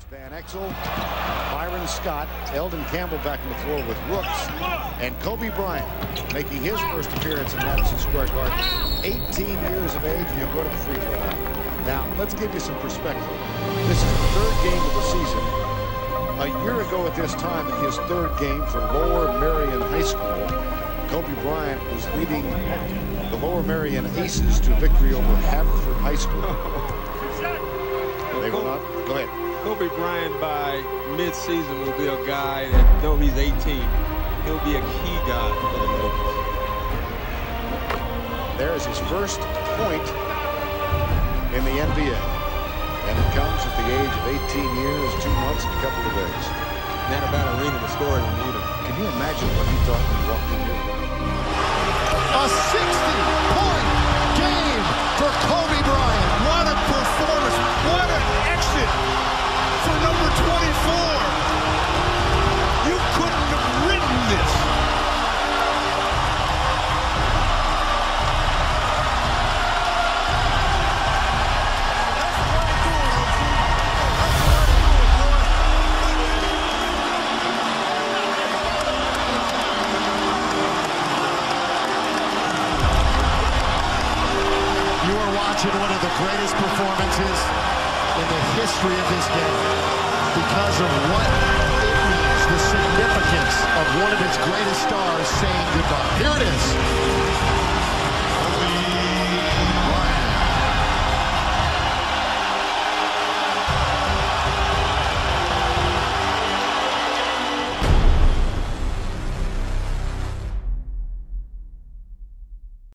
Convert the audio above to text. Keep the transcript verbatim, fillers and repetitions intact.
It's Van Exel, Byron Scott, Eldon Campbell back on the floor with Rooks, and Kobe Bryant making his first appearance in Madison Square Garden. eighteen years of age, and he'll go to the free throw line. Now, let's give you some perspective. This is the third game of the season. A year ago at this time, in his third game for Lower Merion High School, Kobe Bryant was leading the Lower Merion Aces to victory over Haverford High School. They will not. Go ahead. Kobe Bryant by mid-season will be a guy that, though he's eighteen, he'll be a key guy for the Lakers. There's his first point in the N B A. And it comes at the age of eighteen years, two months, and a couple of days. Not about arena to score in either. Can you imagine what he thought when he walked in here? A sixty-point game for Kobe Bryant. What a performance. What an exit for number twenty-four. You couldn't have written this. Watching one of the greatest performances in the history of this game because of what it means, the significance of one of its greatest stars saying goodbye. Here it is.